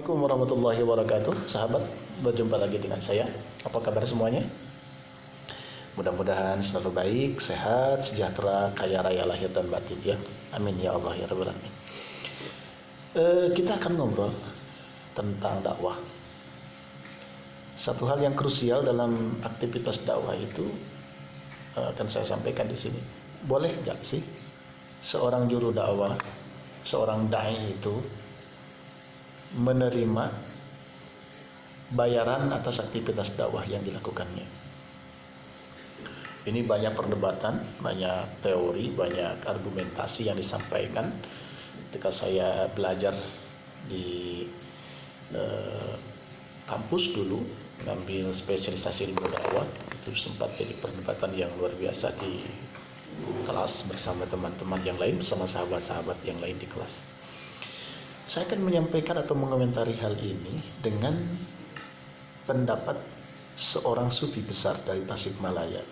Assalamualaikum warahmatullahi wabarakatuh. Sahabat, berjumpa lagi dengan saya. Apa kabar semuanya? Mudah-mudahan selalu baik, sehat, sejahtera, kaya raya lahir dan batin ya. Amin ya Allah ya Rabbal alamin. Kita akan ngobrol tentang dakwah. Satu hal yang krusial dalam aktivitas dakwah itu akan saya sampaikan di sini. Boleh nggak sih seorang juru dakwah, seorang dai itu menerima bayaran atas aktivitas dakwah yang dilakukannya? Ini banyak perdebatan, banyak teori, banyak argumentasi yang disampaikan. Ketika saya belajar di kampus dulu, ngambil spesialisasi ilmu dakwah, itu sempat jadi perdebatan yang luar biasa di kelas bersama teman-teman yang lain, bersama sahabat-sahabat yang lain di kelas. Saya akan menyampaikan atau mengomentari hal ini dengan pendapat seorang sufi besar dari Tasikmalaya.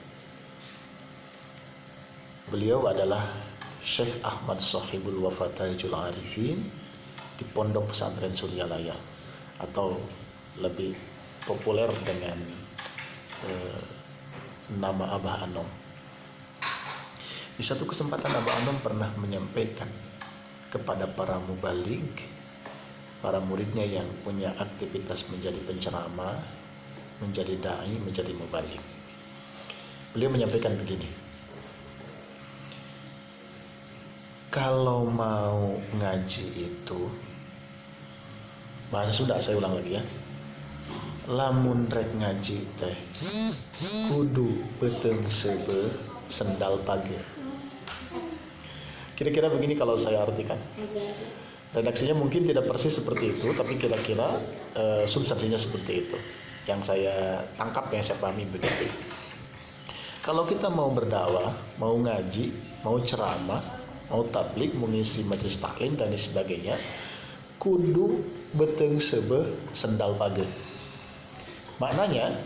Beliau adalah Syekh Ahmad Shahibul Wafatihul Arifin di Pondok Pesantren Suryalaya, atau lebih populer dengan nama Abah Anom. Di satu kesempatan Abah Anom pernah menyampaikan kepada para mubaligh, para muridnya yang punya aktivitas menjadi penceramah, menjadi dai, menjadi mubaligh. Beliau menyampaikan begini: kalau mau ngaji itu, bahasa Sunda saya ulang lagi ya, lamun rek ngaji teh kudu beteng sebe sendal page. Kira-kira begini kalau saya artikan. Redaksinya mungkin tidak persis seperti itu, tapi kira-kira substansinya seperti itu. Yang saya tangkap, yang saya pahami begitu. Kalau kita mau berdakwah, mau ngaji, mau ceramah, mau tablik, mengisi majelis taklim dan sebagainya, kudu beteng sebe sendal page. Maknanya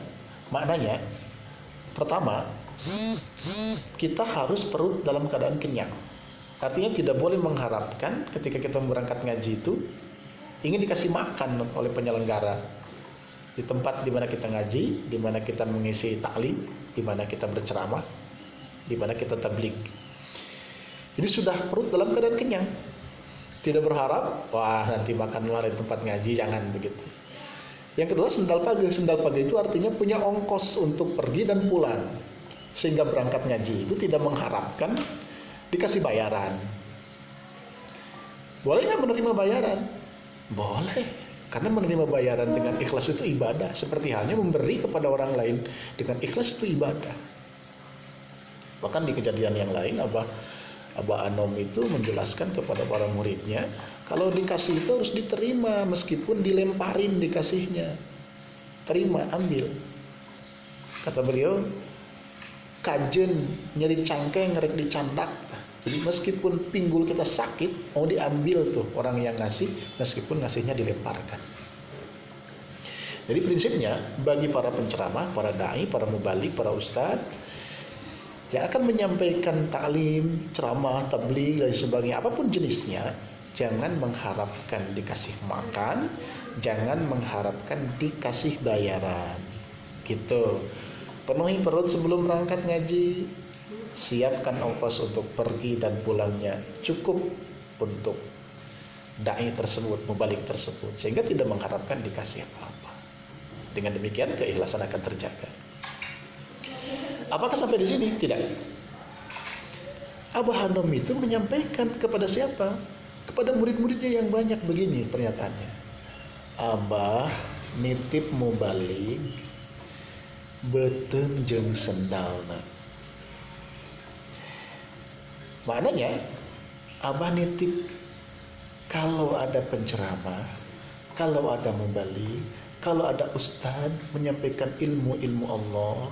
pertama, kita harus perut dalam keadaan kenyang. Artinya tidak boleh mengharapkan ketika kita berangkat ngaji itu ingin dikasih makan oleh penyelenggara di tempat di mana kita ngaji, di mana kita mengisi taklim, di mana kita berceramah, di mana kita tablik. Ini sudah perut dalam keadaan kenyang. Tidak berharap, wah nanti makan luar di tempat ngaji, jangan begitu. Yang kedua, sendal page. Sendal page itu artinya punya ongkos untuk pergi dan pulang. Sehingga berangkat ngaji itu tidak mengharapkan dikasih bayaran. Boleh nggak menerima bayaran? Boleh, karena menerima bayaran dengan ikhlas itu ibadah. Seperti halnya memberi kepada orang lain dengan ikhlas itu ibadah. Bahkan di kejadian yang lain, Abah Anom itu menjelaskan kepada para muridnya, kalau dikasih itu harus diterima meskipun dilemparin dikasihnya. Terima, ambil. Kata beliau, kajen nyeri cangkeng ngerek dicandak. Jadi meskipun pinggul kita sakit, mau diambil tuh orang yang ngasih, meskipun ngasihnya dilemparkan. Jadi prinsipnya bagi para penceramah, para dai, para mubaligh, para ustadz yang akan menyampaikan taklim, ceramah, tabligh dan sebagainya, apapun jenisnya, jangan mengharapkan dikasih makan, jangan mengharapkan dikasih bayaran. Gitu. Penuhi perut sebelum berangkat ngaji, siapkan ongkos untuk pergi dan pulangnya cukup untuk dai tersebut, mubaligh tersebut, sehingga tidak mengharapkan dikasih apa-apa. Dengan demikian keikhlasan akan terjaga. Apakah sampai di sini? Tidak. Abah Anom itu menyampaikan kepada siapa? Kepada murid-muridnya yang banyak. Begini pernyataannya: Abah nitip mubaligh beteng jeung sendalna. Maknanya Abah nitip kalau ada penceramah, kalau ada mubaligh, kalau ada ustadz menyampaikan ilmu-ilmu Allah,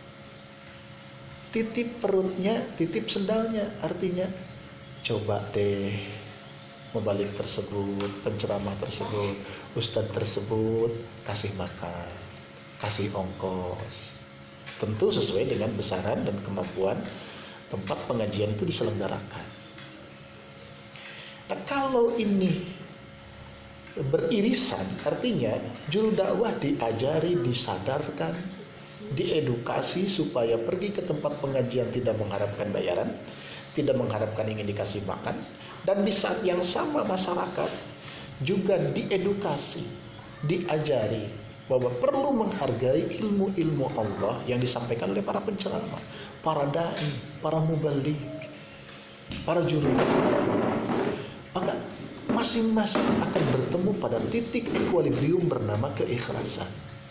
titip perutnya, titip sendalnya. Artinya coba deh mubaligh tersebut, penceramah tersebut, ustadz tersebut kasih makan, kasih ongkos, tentu sesuai dengan besaran dan kemampuan tempat pengajian itu diselenggarakan. Nah, kalau ini beririsan, artinya juru dakwah diajari, disadarkan, diedukasi supaya pergi ke tempat pengajian tidak mengharapkan bayaran, tidak mengharapkan ingin dikasih makan, dan di saat yang sama masyarakat juga diedukasi, diajari bahwa perlu menghargai ilmu-ilmu Allah yang disampaikan oleh para penceramah, para dai, para mubalik, para juru. Maka masing-masing akan bertemu pada titik equilibrium bernama keikhlasan.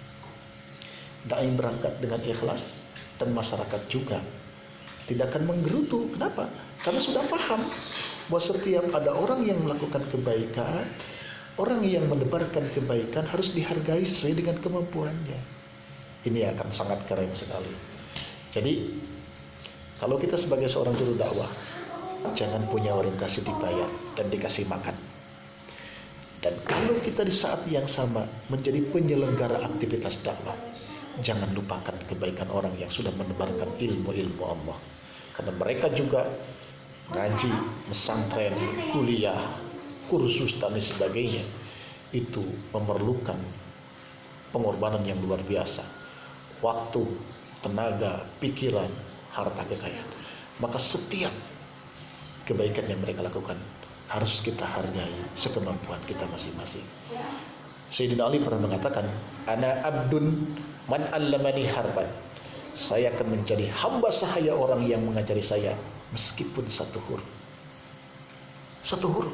Dai berangkat dengan ikhlas dan masyarakat juga tidak akan menggerutu. Kenapa? Karena sudah paham bahwa setiap ada orang yang melakukan kebaikan, orang yang menebarkan kebaikan harus dihargai sesuai dengan kemampuannya. Ini akan sangat keren sekali. Jadi kalau kita sebagai seorang juru dakwah, jangan punya orientasi dibayar dan dikasih makan. Dan kalau kita di saat yang sama menjadi penyelenggara aktivitas dakwah, jangan lupakan kebaikan orang yang sudah menebarkan ilmu-ilmu Allah. Karena mereka juga ngaji, pesantren, kuliah, kursus dan sebagainya. Itu memerlukan pengorbanan yang luar biasa. Waktu, tenaga, pikiran, harta kekayaan. Maka setiap kebaikan yang mereka lakukan harus kita hargai sekemampuan kita masing-masing. Sayyidina Ali pernah mengatakan, ana abdun man allamani harban. Saya akan menjadi hamba sahaya orang yang mengajari saya meskipun satu huruf. Satu huruf.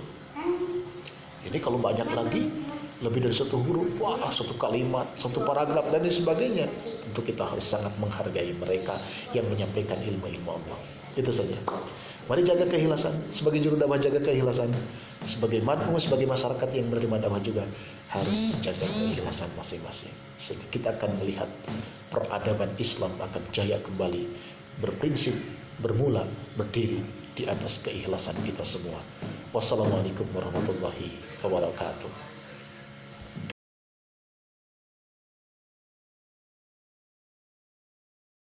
Ini kalau banyak lagi, lebih dari satu huruf, wah, satu kalimat, satu paragraf dan sebagainya. Tentu kita harus sangat menghargai mereka yang menyampaikan ilmu-ilmu Allah. Itu saja. Mari jaga keikhlasan. Sebagai juru dakwah jaga keikhlasan. Sebagai mad'u, sebagai masyarakat yang menerima dakwah juga harus jaga keikhlasan masing-masing. Sehingga kita akan melihat peradaban Islam akan jaya kembali, berprinsip, bermula, berdiri di atas keikhlasan kita semua. Wassalamualaikum warahmatullahi wabarakatuh.